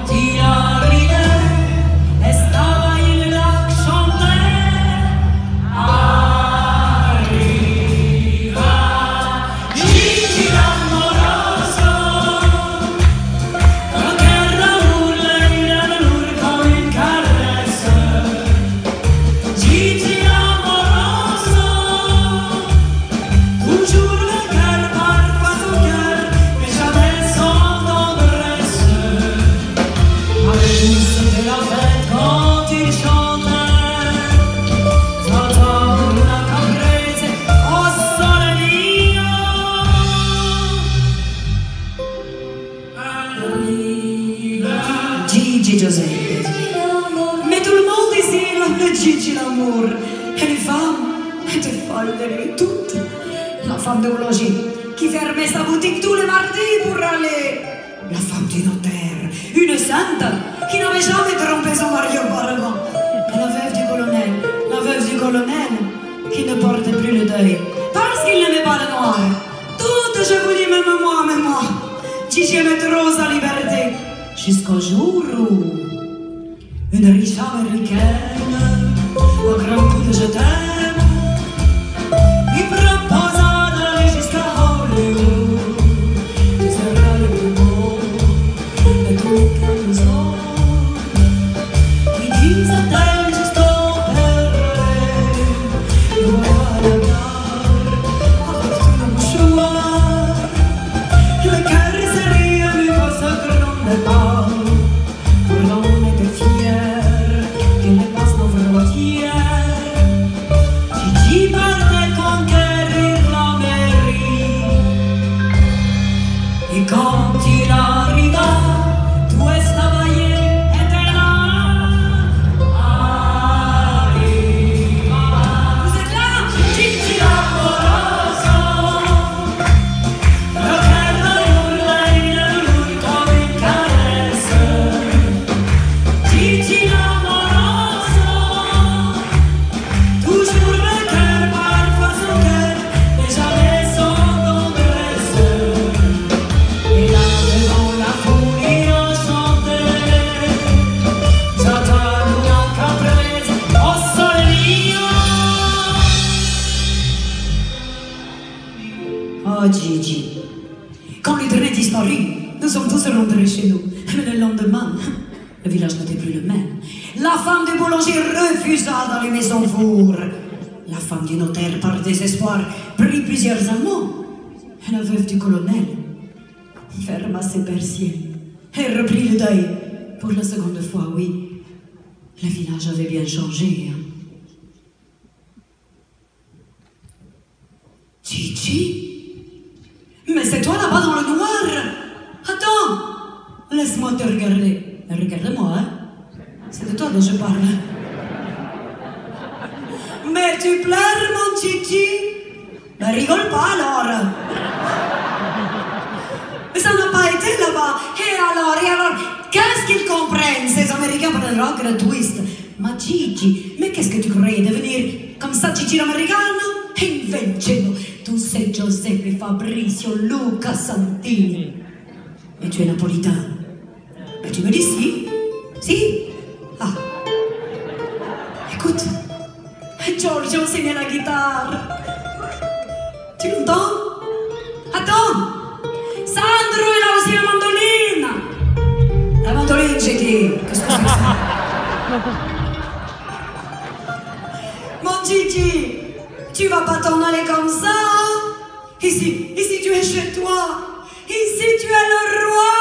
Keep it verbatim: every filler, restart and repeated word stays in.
Gigi Giuseppe. Mais tout le monde ici l'appelle Gigi l'amour. Et les femmes étaient folles de lui, toutes. La femme de boulanger qui fermait sa boutique tous les mardis pour aller. La femme du notaire, une sainte qui n'avait jamais trompé son mari auparavant. Et la veuve du colonel, la veuve du colonel qui ne portait plus le deuil parce qu'il n'aimait pas le noir. Toutes, je vous dis, même moi, même moi, Gigi aimait trop sa liberté. Jusqu'au jour où une riche américaine, au grand coup de je t'aime, lui proposa d'aller jusqu'à Hollywood. Tu seras le plus beau de tous les canons. Lui disait-elle jusqu'au père, nous voilà à la gare, avec tout le mouchoir. Le cœur serré lui pose un grand départ. Et quand il arriva, tout estaba allí, était là. Arriva. Vous êtes là? Gigi l'amoroso. Lo che urla in lui come in caresse. Gigi l'amoroso. Toujours le cœur, parfois son cœur, mais jamais son tendresse. Et là devant la foule innocente, j'attends una caprese, oh sole mio. Oh Gigi, quand le train est disparu, nous sommes tous rentrés chez nous. Mais le lendemain, le village n'était plus le même. La femme du boulanger refusa d'allumer son four. La femme du notaire, par désespoir, prit plusieurs amants. Et la veuve du colonel ferma ses persiennes et reprit le deuil. Pour la seconde fois, oui, le village avait bien changé. Gigi? Mais c'est toi là-bas dans le noir? Attends, laisse-moi te regarder. Regarde-moi, hein? C'est de toi dont je parle. Mais tu pleures, mon Gigi? Ne rigole pas alors. Mais ça n'a pas été là-bas. Et alors, et alors, qu'est-ce qu'ils comprennent, ces Américains, pour le rock et le twist? Ma Gigi, mais qu'est-ce que tu croyais devenir comme ça, Gigi l'americano? Invece no, tu sei Giuseppe Fabrizio Luca Santini. Et tu es napolitain. Mais tu me dis si? Si? Ah. Écoute, Giorgio enseigne la guitare. Tu l'entends? Attends! Sandro, il a aussi la mandoline! La mandoline, j'ai dit. Qu'est-ce que c'est que ça? Mon Gigi, tu vas pas t'en aller comme ça? Ici, ici tu es chez toi. Ici tu es le roi.